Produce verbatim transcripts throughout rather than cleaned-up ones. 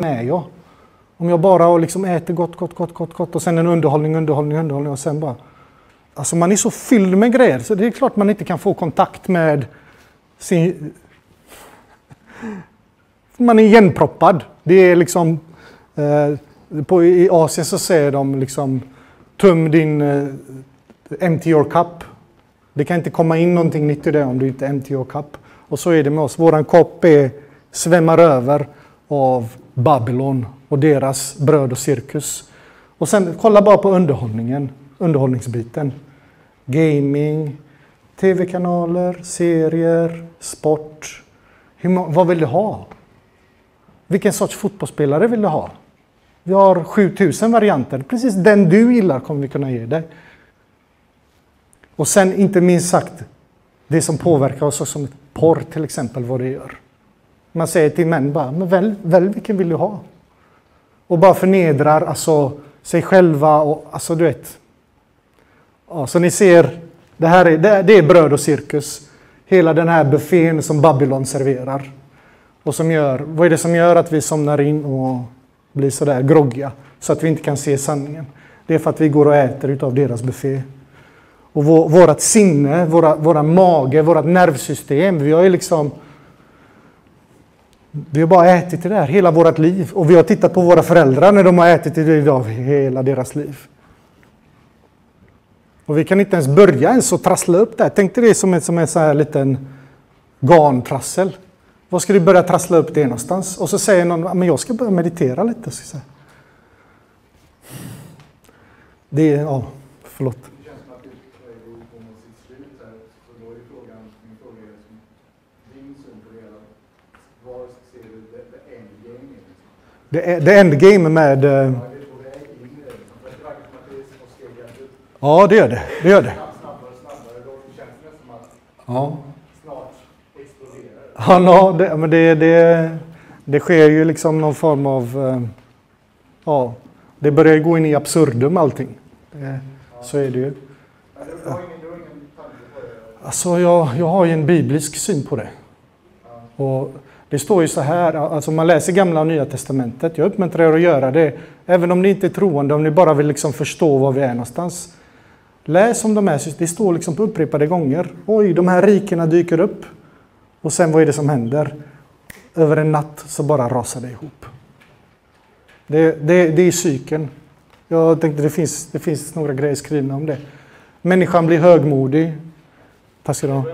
är jag? Om jag bara liksom äter gott, gott, gott, gott, gott och sen en underhållning, underhållning, underhållning och sen bara... Alltså man är så fylld med grejer så det är klart man inte kan få kontakt med sin... Man är igenproppad. Det är liksom... Eh, på, I Asien så säger de liksom töm din... Eh, empty your cup. Det kan inte komma in någonting nytt i det om du inte empty your cup. Och så är det med oss. Våran kopp är, svämmar över av Babylon och deras bröd och cirkus. Och sen kolla bara på underhållningen. Underhållningsbiten. Gaming, tv-kanaler, serier, sport. Hur, vad vill du ha? Vilken sorts fotbollsspelare vill du ha? Vi har sjutusen varianter. Precis den du gillar kommer vi kunna ge dig. Och sen inte minst sagt, det som påverkar oss som porr till exempel, vad det gör. Man säger till män bara, men väl, väl vilken vill du ha? Och bara förnedrar alltså sig själva och alltså du vet. Ja, så ni ser, det här är, det, det är bröd och cirkus. Hela den här buffén som Babylon serverar. Och som gör, vad är det som gör att vi somnar in och blir sådär groggiga så att vi inte kan se sanningen? Det är för att vi går och äter utav deras buffé. Och vår, vårat sinne, våra, våra mage, vårat nervsystem, vi har ju liksom vi har bara ätit det där hela vårat liv. Och vi har tittat på våra föräldrar när de har ätit det idag hela deras liv. Och vi kan inte ens börja ens och trassla upp det här. Tänk dig det som en, som en så här liten garntrassel. Var ska du börja trassla upp det någonstans? Och så säger någon, men jag ska börja meditera lite. Så det är, ja, förlåt. Det känns som att det är mot sitt slut här. Så då är frågan, min fråga är som din syn på det hela. Var ser du the endgame? Det är the endgame med... Ja, det är på väg in i det. Det verkar som att det är små steg. Ja, det gör det. Det gör det. Snabbare, snabbare. Då känns det som att Ja. snart exploderar. Ja, no, det, men det, det, det sker ju liksom någon form av... eh, Ja, det börjar gå in i absurdum allting. Det, så är det ju. Men du har ingen, du har ingen tanke på det? Alltså jag, jag har ju en biblisk syn på det. Och det står ju så här, alltså man läser gamla och nya testamentet. Jag uppmuntrar er att göra det. Även om ni inte är troende, om ni bara vill liksom förstå var vi är någonstans. Läs om de här, det står liksom på upprepade gånger. Oj, de här rikena dyker upp. Och sen vad är det som händer? Över en natt så bara rasar det ihop. Det, det, det är cykeln. Jag tänkte det finns, det finns några grejer skrivna om det. Människan blir högmodig. Tack ska du ha.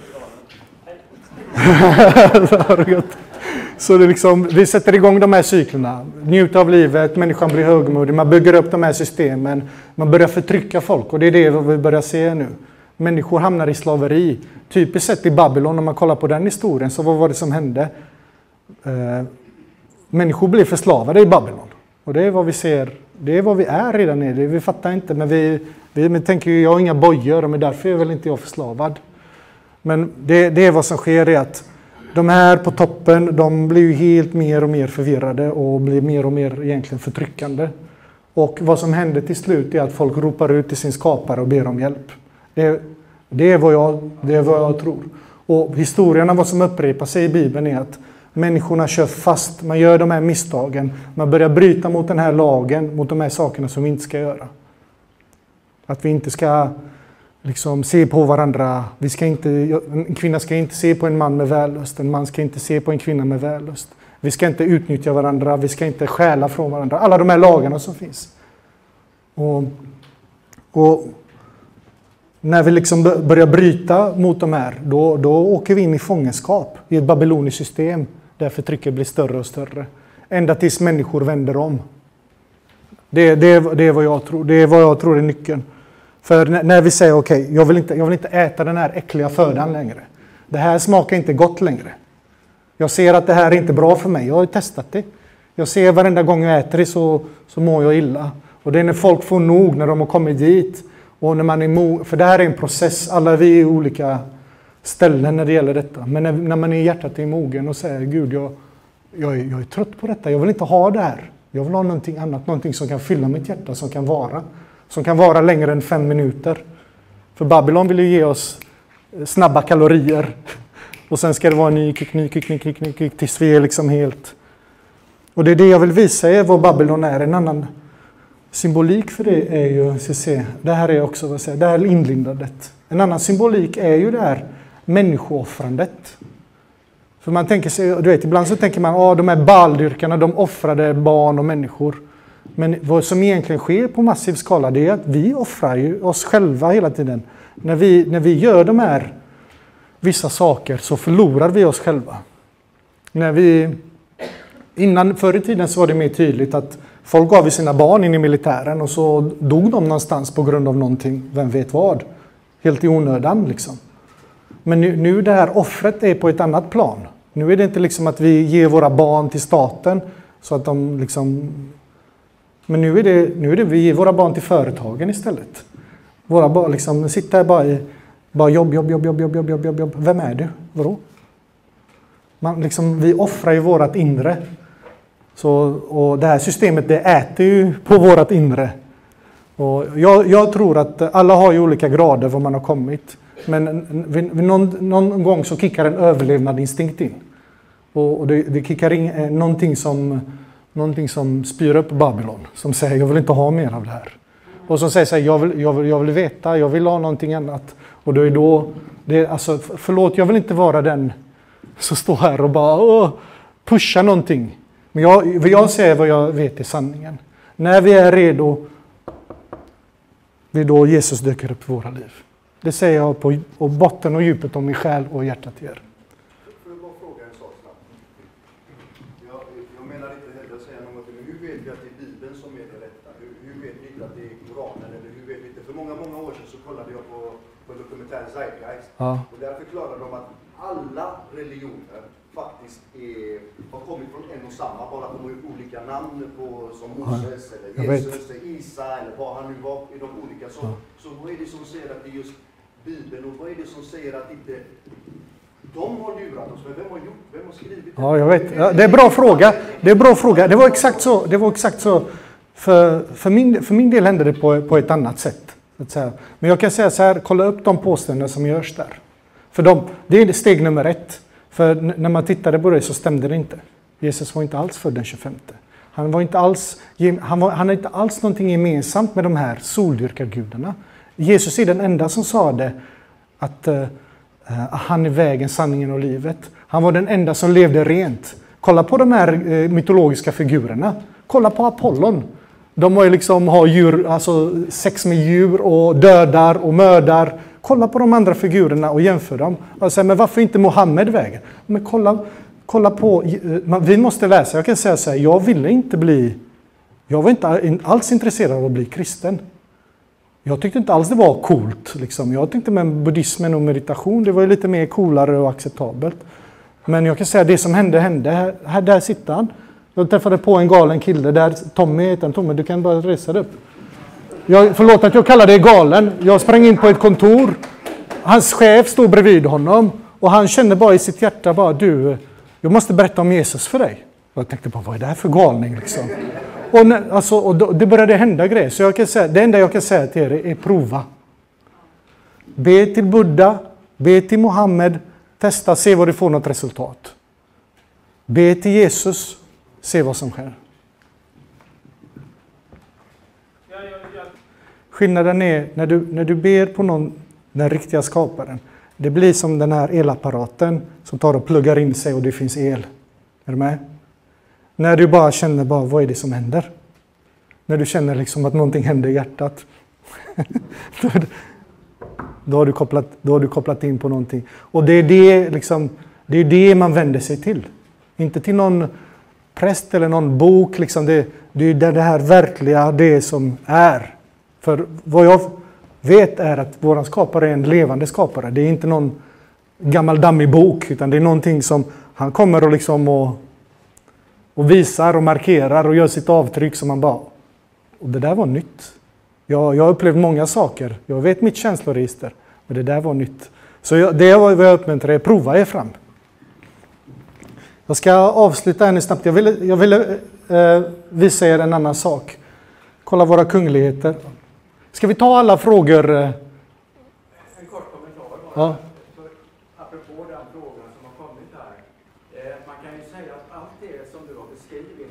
Så det liksom, vi sätter igång de här cyklerna. Njuta av livet, människan blir högmodig. Man bygger upp de här systemen. Man börjar förtrycka folk och det är det vi börjar se nu. Människor hamnar i slaveri. Typiskt sett i Babylon, om man kollar på den historien, så vad var det som hände? Eh, människor blir förslavade i Babylon. Och det är vad vi ser, det är vad vi är redan nere. Vi fattar inte, men vi, vi men tänker ju, jag har inga bojor, men därför är väl inte jag förslavad. Men det, det är vad som sker är att de här på toppen, de blir ju helt mer och mer förvirrade och blir mer och mer egentligen förtryckande. Och vad som händer till slut är att folk ropar ut till sin skapare och ber om hjälp. Det, det, är, vad jag, det är vad jag tror. Och historierna, vad som upprepar sig i Bibeln är att människorna kör fast, man gör de här misstagen. Man börjar bryta mot den här lagen, mot de här sakerna som vi inte ska göra. Att vi inte ska liksom se på varandra. Vi ska inte, en kvinna ska inte se på en man med vällust. En man ska inte se på en kvinna med vällust. Vi ska inte utnyttja varandra. Vi ska inte stjäla från varandra. Alla de här lagarna som finns. Och, och när vi liksom börjar bryta mot de här, då, då åker vi in i fångenskap i ett babyloniskt system. Där förtrycket blir större och större. Ända tills människor vänder om. Det, det, det är vad jag tror. Det är vad jag tror är nyckeln. För när vi säger okej, okay, jag, vill inte, jag vill inte äta den här äckliga födan längre. Det här smakar inte gott längre. Jag ser att det här är inte bra för mig. Jag har testat det. Jag ser varenda gång jag äter det så, så mår jag illa. Och det är när folk får nog, när de har kommit dit. Och när man är mo- för det här är en process. Alla vi är i olika ställen när det gäller detta. Men när, när man är i hjärtat i mogen och säger Gud, jag, jag, är, jag är trött på detta. Jag vill inte ha det här. Jag vill ha någonting annat. Någonting som kan fylla mitt hjärta, som kan vara. Som kan vara längre än fem minuter. För Babylon vill ju ge oss snabba kalorier. Och sen ska det vara ny kick, ny kick, ny kick, ny kick, tills vi är liksom helt... Och det är det jag vill visa er vad Babylon är. En annan symbolik för det är ju, ska se, det här är också vad säger, det här inlindandet. En annan symbolik är ju det här människooffrandet. För man tänker sig, du vet, ibland så tänker man, ja, de här baldyrkarna, de offrade barn och människor. Men vad som egentligen sker på massiv skala, det är att vi offrar ju oss själva hela tiden. När vi, när vi gör de här vissa saker så förlorar vi oss själva. När vi, innan, förr i tiden så var det mer tydligt att folk gav sina barn in i militären och så dog de någonstans på grund av någonting, vem vet vad. Helt i onödan liksom. Men nu, nu det här offret är på ett annat plan. Nu är det inte liksom att vi ger våra barn till staten så att de liksom... Men nu är det, nu är det vi ger våra barn till företagen istället. Våra barn liksom sitter här bara i bara jobb, jobb, jobb, jobb, jobb, jobb, jobb, jobb, jobb. Vem är du? Vadå? Man liksom, vi offrar ju vårat inre. Så, och det här systemet, det äter ju på vårat inre. Och jag, jag tror att alla har ju olika grader var man har kommit. Men vid, vid någon, någon gång så kickar en överlevnadsinstinkt in. Och, och det, det kickar in eh, någonting som, någonting som spyr upp Babylon. Som säger, jag vill inte ha mer av det här. Och som säger så här, jag vill, jag, vill, jag vill veta, jag vill ha någonting annat. Och då är då, det, alltså, förlåt, jag vill inte vara den som står här och bara åh, pusha någonting. Men jag, jag säger vad jag vet är sanningen. När vi är redo, det är då Jesus dyker upp i våra liv. Det säger jag på och botten och djupet om min själ och hjärtat till er. Får jag bara fråga en sak snabbt? Jag, jag menar inte heller att säga något, men hur vet vi att det är Bibeln som är det rätta? Hur, hur vet vi inte att det är Koranen? Eller hur vet vi inte? För många, många år sedan så kollade jag på, på dokumentären Zeitgeist. Ja. Och där förklarade de att alla religioner faktiskt är, har kommit från en och samma, bara de har olika namn på, som Moses ja. eller Jesus eller Isa eller vad han nu var i de olika. Så, ja. så vad är det som säger att det är just Bibeln och vad är det som säger att inte de har lurat oss? Men vem har gjort? Vem har skrivit? Ja, jag vet. Ja, det är en bra fråga. Det är en bra fråga. Det var exakt så. Det var exakt så. För, för, min, för min del hände det på, på ett annat sätt. Att säga. Men jag kan säga så här, kolla upp de påståenden som görs där. För de, det är steg nummer ett. För när man tittade på det så stämde det inte. Jesus var inte alls född den tjugofemte. Han var inte alls, han var, han hade inte alls någonting gemensamt med de här soldyrkargudarna. Jesus är den enda som sa det, att uh, han är vägen, sanningen och livet. Han var den enda som levde rent. Kolla på de här uh, mytologiska figurerna. Kolla på Apollon. De har ju liksom har djur, alltså sex med djur och dödar och mördar. Kolla på de andra figurerna och jämför dem. Och säga, men varför inte Mohammed vägen? Men kolla, kolla på, vi måste läsa. Jag kan säga så här, jag ville inte bli, jag var inte alls intresserad av att bli kristen. Jag tyckte inte alls det var coolt. Liksom. Jag tyckte med buddhismen och meditation, det var ju lite mer coolare och acceptabelt. Men jag kan säga, det som hände, hände. Här, här där sitter han. Jag träffade på en galen kille där, Tommy heter han. Tommy, du kan bara resa dig upp. Jag, förlåt att jag kallar dig galen. Jag sprang in på ett kontor. Hans chef stod bredvid honom. Och han kände bara i sitt hjärta, bara, du, jag måste berätta om Jesus för dig. Och jag tänkte bara, vad är det här för galning liksom? Och, när, alltså, och då, det började hända grejer. Så jag kan säga, det enda jag kan säga till er är prova. Be till Buddha, be till Mohammed, testa, se vad du får något resultat. Be till Jesus, se vad som sker. Skillnaden är, när du, när du ber på någon, den riktiga skaparen, det blir som den här elapparaten som tar och pluggar in sig och det finns el. Är du med? När du bara känner, bara, vad är det som händer? När du känner liksom att någonting händer i hjärtat. då, då, har du kopplat, då har du kopplat in på någonting. Och det är det, liksom, det är det man vänder sig till. Inte till någon präst eller någon bok. Liksom det, det är det här verkliga, det som är. För vad jag vet är att våran skapare är en levande skapare. Det är inte någon gammal dammig bok, utan det är någonting som han kommer och, liksom och, och visar och markerar och gör sitt avtryck som man bara... Och det där var nytt. Jag, jag har upplevt många saker. Jag vet mitt känsloregister. Men det där var nytt. Så jag, det var vad jag uppmuntrar er. Prova er fram. Jag ska avsluta här snabbt. Jag ville, jag ville eh, visa er en annan sak. Kolla våra kungligheter. Ska vi ta alla frågor? En kort kommentar bara. Ja. För, apropå den frågan som har kommit här. Eh, man kan ju säga att allt det som du har beskrivit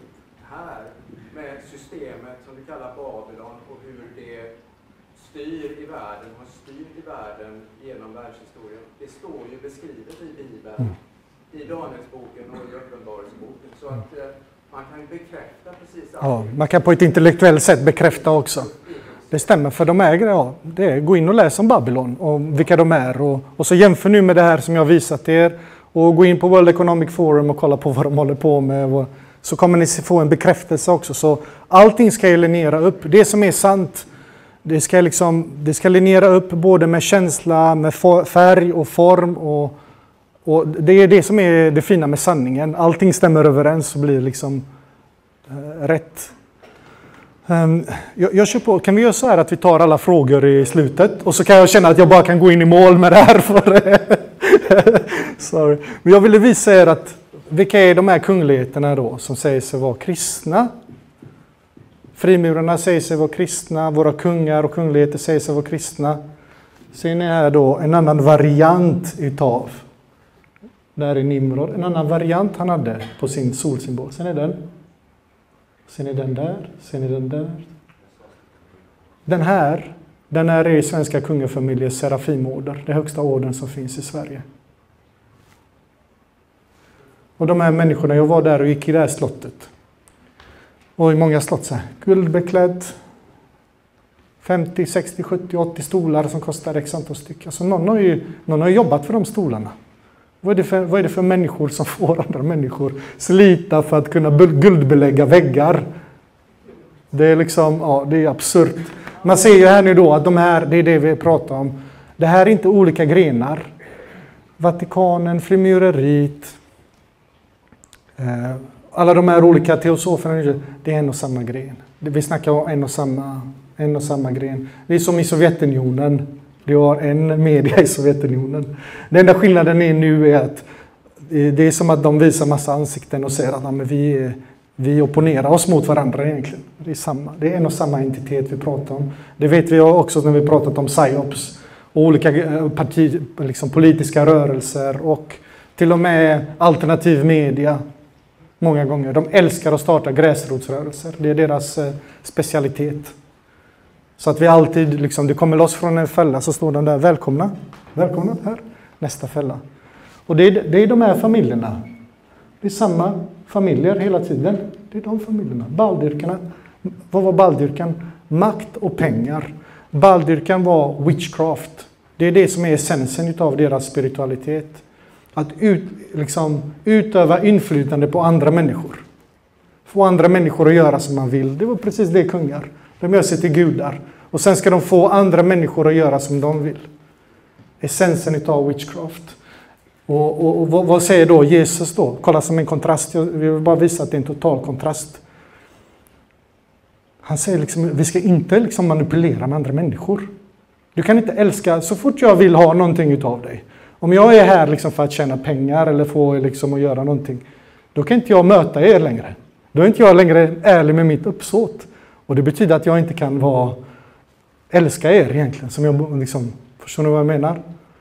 här med systemet som vi kallar Babylon och hur det styr i världen, har styrt i världen genom världshistorien. Det står ju beskrivet i Bibeln, mm. i Danielsboken och i Uppenbarelseboken. Så att eh, man kan ju bekräfta precis allt. Ja, man kan på ett intellektuellt sätt bekräfta också. Det stämmer, för de äger ja, det. Är, gå in och läs om Babylon och vilka de är. Och, och så jämför nu med det här som jag har visat er. Och gå in på World Economic Forum och kolla på vad de håller på med. Och, så kommer ni få en bekräftelse också. Så allting ska ju linjera upp. Det som är sant, det ska, liksom, det ska linjera upp både med känsla, med färg och form. Och, och det är det som är det fina med sanningen. Allting stämmer överens och blir liksom äh, rätt. Um, jag, jag kör på. Kan vi göra så här att vi tar alla frågor i slutet? Och så kan jag känna att jag bara kan gå in i mål med det här. För Sorry. Men jag ville visa er att vilka är de här kungligheterna då som säger sig vara kristna? Frimurarna säger sig vara kristna. Våra kungar och kungligheter säger sig vara kristna. Ser ni här då en annan variant utav. Där är Nimrod. En annan variant han hade på sin solsymbol. Ser ni den? Ser ni den där? Ser ni den där? Den här, den är i svenska kungafamiljers Serafimorder. Det högsta orden som finns i Sverige. Och de här människorna, jag var där och gick i det här slottet. Och i många slott så här, guldbeklädd. femtio, sextio, sjuttio, åttio stolar som kostar x antal stycken. Så någon har ju någon har jobbat för de stolarna. Vad är, det för, vad är det för människor som får andra människor slita för att kunna guldbelägga väggar? Det är liksom, ja, det är absurt. Man ser ju här nu då att de här, det är det vi pratar om. Det här är inte olika grenar. Vatikanen, frimureriet, eh, alla de här olika teosoferna, det är en och samma gren. Vi snackar om en och samma, en och samma gren. Det är som i Sovjetunionen. Det har en media i Sovjetunionen. Den enda skillnaden är nu är att det är som att de visar massa ansikten och säger att ja, men vi, vi opponerar oss mot varandra egentligen. Det är, samma, det är en och samma entitet vi pratar om. Det vet vi också när vi pratat om psyops och olika parti, liksom politiska rörelser och till och med alternativ media. Många gånger. De älskar att starta gräsrotsrörelser. Det är deras specialitet. Så att vi alltid, liksom, det kommer loss från en fälla så står den där, välkomna, välkomna här, nästa fälla. Och det är, det är de här familjerna. Det är samma familjer hela tiden. Det är de familjerna. Baldyrkarna, vad var baldyrkan? Makt och pengar. Baldyrkan var witchcraft. Det är det som är essensen av deras spiritualitet. Att ut, liksom, utöva inflytande på andra människor. Få andra människor att göra som man vill. Det var precis det kungar. De gör sig till gudar. Och sen ska de få andra människor att göra som de vill. Essensen utav witchcraft. Och, och, och vad, vad säger då Jesus då? Kolla som en kontrast. Jag vill bara visa att det är en total kontrast. Han säger liksom, vi ska inte liksom manipulera med andra människor. Du kan inte älska, så fort jag vill ha någonting utav dig. Om jag är här liksom för att tjäna pengar eller få liksom att göra någonting. Då kan inte jag möta er längre. Då är inte jag längre ärlig med mitt uppsåt. Och det betyder att jag inte kan vara, älska er egentligen. Som jag liksom, förstår ni vad jag menar?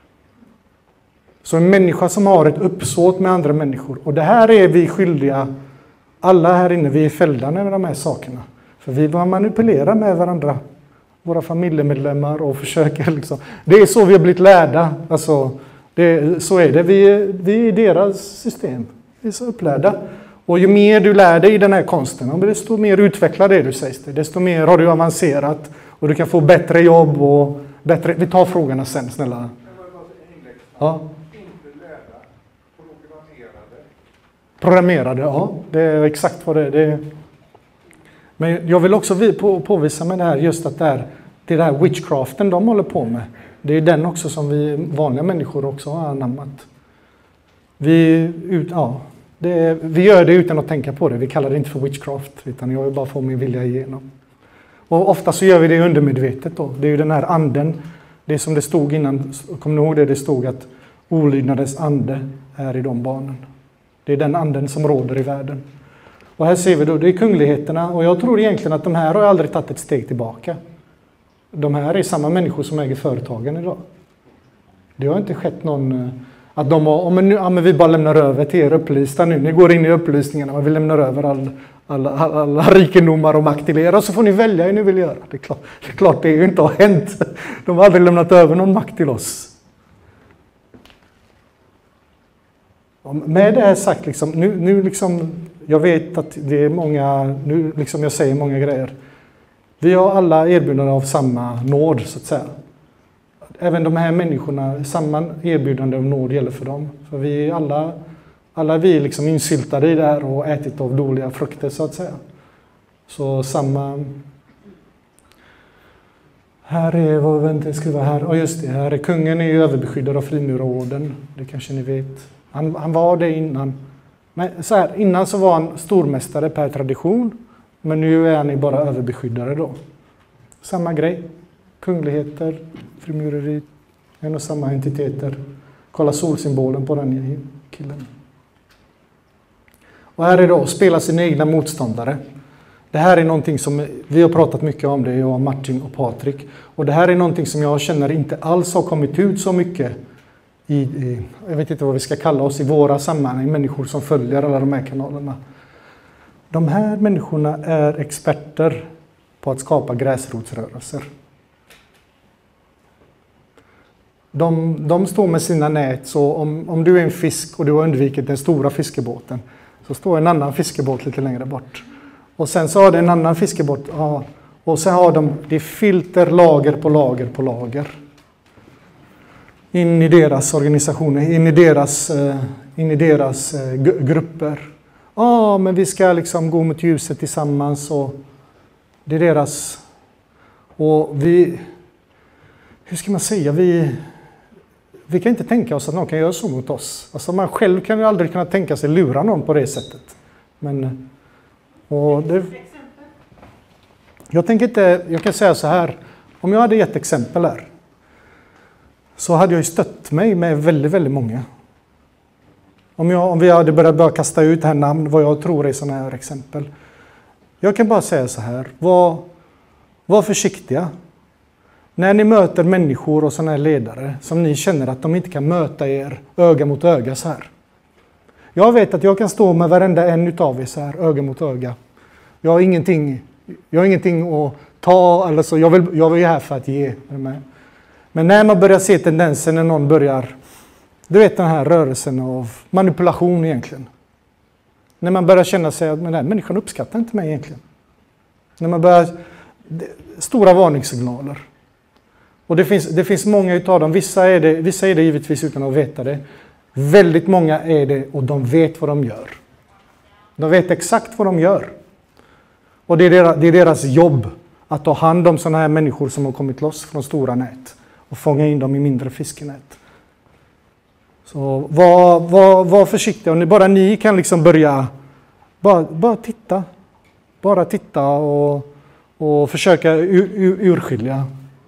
Så en människa som har ett uppsåt med andra människor. Och det här är vi skyldiga, alla här inne, vi är fällda med de här sakerna. För vi manipulerar med varandra. Våra familjemedlemmar och försöker liksom. Det är så vi har blivit lärda. Alltså, det, så är det. Vi, vi är deras system. Vi är så upplärda. Och ju mer du lär dig i den här konsten, desto mer utvecklar det du sägs det. Desto mer har du avancerat och du kan få bättre jobb och bättre... Vi tar frågorna sen, snälla. Ja. Inte lärda, programmerade. Programmerade, ja. Det är exakt vad det är. Det är... Men jag vill också på, påvisa med det här, just att det är det där witchcraften de håller på med. Det är den också som vi vanliga människor också har anammat. Vi, ut, ja, det, vi gör det utan att tänka på det. Vi kallar det inte för witchcraft, utan jag vill bara få min vilja igenom. Och ofta så gör vi det undermedvetet då. Det är ju den här anden. Det som det stod innan, kommer ni ihåg det? Det stod att olydnadens ande är i de barnen. Det är den anden som råder i världen. Och här ser vi då, det är kungligheterna. Och jag tror egentligen att de här har aldrig tagit ett steg tillbaka. De här är samma människor som äger företagen idag. Det har inte skett någon... Att de var, oh, men nu, ja, men vi bara lämnar över till er upplysta nu. Ni går in i upplysningarna och vi lämnar över all, alla, alla, alla rikedomar och makt till er. Och så får ni välja hur ni vill göra. Det är klart det, är klart det är ju inte har hänt. De har aldrig lämnat över någon makt till oss. Och med det här sagt, liksom, nu, nu liksom, jag vet att det är många, nu liksom jag säger många grejer. Vi har alla erbjudande av samma nåd, så att säga. Även de här människorna, samma erbjudande av nåd gäller för dem. För vi är alla, alla vi är liksom insyltade i det här och ätit av dåliga frukter, så att säga. Så samma... Här är, vad vänta, jag ska vara här. Ja, just det, här är kungen är ju överbeskyddad av frimurarorden. Det kanske ni vet. Han, han var det innan. Men så här, innan så var han stormästare per tradition. Men nu är han ju bara överbeskyddare då. Samma grej. Kungligheter, frimureri, en och samma entiteter. Kolla solsymbolen på den killen. Och här är då att spela sina egna motståndare. Det här är någonting som vi har pratat mycket om, det jag, Martin och Patrik. Och det här är någonting som jag känner inte alls har kommit ut så mycket i, i jag vet inte vad vi ska kalla oss, i våra sammanhang, människor som följer alla de här kanalerna. De här människorna är experter på att skapa gräsrotsrörelser. De, de står med sina nät, så om, om du är en fisk och du har undvikit den stora fiskebåten, så står en annan fiskebåt lite längre bort. Och sen så har det en annan fiskebåt, ja, och sen har de, det är filter, lager på lager på lager. In i deras organisationer, in i deras, in i deras grupper. Ja, men vi ska liksom gå mot ljuset tillsammans, och det är deras, och vi, hur ska man säga, vi, vi kan inte tänka oss att någon kan göra så mot oss. Alltså man själv kan ju aldrig kunna tänka sig lura någon på det sättet. Men, och det, jag tänker inte, jag kan säga så här, om jag hade gett exempel här, så hade jag ju stött mig med väldigt, väldigt många. Om, jag, om vi hade börjat börja kasta ut här namn, vad jag tror är sådana här exempel. Jag kan bara säga så här, var, var försiktiga. När ni möter människor och sådana här ledare som ni känner att de inte kan möta er öga mot öga så här. Jag vet att jag kan stå med varenda en utav er så här, öga mot öga. Jag har ingenting, jag har ingenting att ta, eller så. Jag vill, jag är här för att ge. Men när man börjar se tendensen, när någon börjar, du vet den här rörelsen av manipulation egentligen. När man börjar känna sig att den här människan uppskattar inte mig egentligen. När man börjar, stora varningssignaler. Och det finns, det finns många utav dem, vissa är, det, vissa är det givetvis utan att veta det. Väldigt många är det och de vet vad de gör. De vet exakt vad de gör. Och det är deras, det är deras jobb att ta hand om sådana här människor som har kommit loss från stora nät. Och fånga in dem i mindre fiskenät. Så var, var, var försiktiga. Och ni, bara ni kan liksom börja, bara, bara titta. Bara titta och, och försöka ur, ur, urskilja.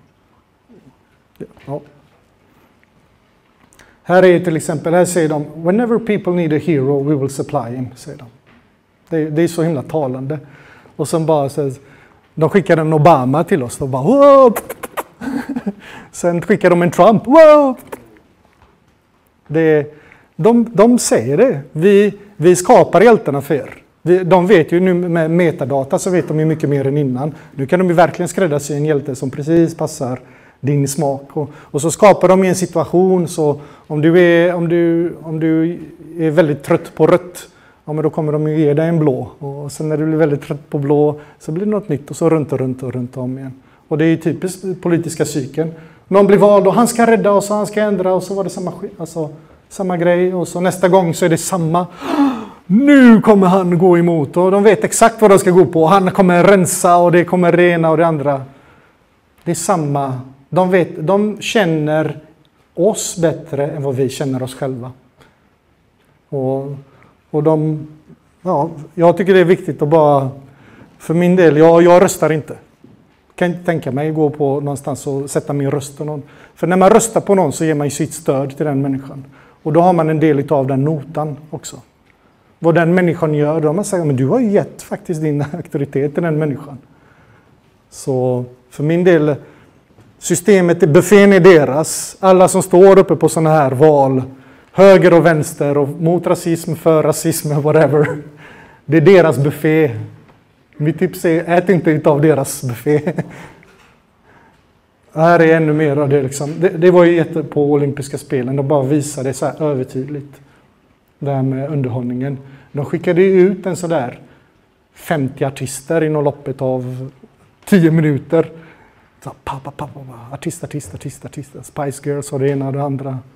Ja. Här är till exempel, här säger de, whenever people need a hero we will supply him, säger de. Det, det är så himla talande. Och sen bara så, de skickar en Obama till oss och bara, wow! Sen skickar de en Trump, wow! Det, de, de säger det, vi, vi skapar hjältarna för er. Vi, de vet ju nu med metadata, så vet de ju mycket mer än innan. Nu kan de ju verkligen skräddarsy en hjälte som precis passar din smak. Och, och så skapar de i en situation, så om du är, om du, om du är väldigt trött på rött, ja, men då kommer de ju ge dig en blå. Och sen när du blir väldigt trött på blå så blir det något nytt, och så runt och runt och runt om igen. Och det är ju typiskt politiska cykeln. Någon blir vald och han ska rädda oss och han ska ändra, och så var det samma, alltså, samma grej. Och så nästa gång så är det samma. Nu kommer han gå emot, och de vet exakt vad de ska gå på. Han kommer rensa och det kommer rena och det andra. Det är samma. De, vet, de känner oss bättre än vad vi känner oss själva. Och, och de, ja, jag tycker det är viktigt att bara, för min del, jag, jag röstar inte. Kan inte tänka mig gå på någonstans och sätta min röst på någon. För när man röstar på någon så ger man ju sitt stöd till den människan. Och då har man en del av den notan också. Vad den människan gör, då man säger, men du har ju gett faktiskt din auktoritet till den människan. Så för min del, systemet, buffén är deras. Alla som står uppe på sådana här val höger och vänster och mot rasism, för rasism, whatever. Det är deras buffé. Mitt tips är, ät inte utav deras buffé. Här är ännu mer av det liksom. Det, det var ju jätte på olympiska spelen. De bara visade så här övertydligt. Det här med underhållningen. De skickade ut en sådär femtio artister inom loppet av tio minuter. Så, pa, pa, pa, pa, pa. Artist, artist, artist, artist. Spice Girls och det ena och det andra.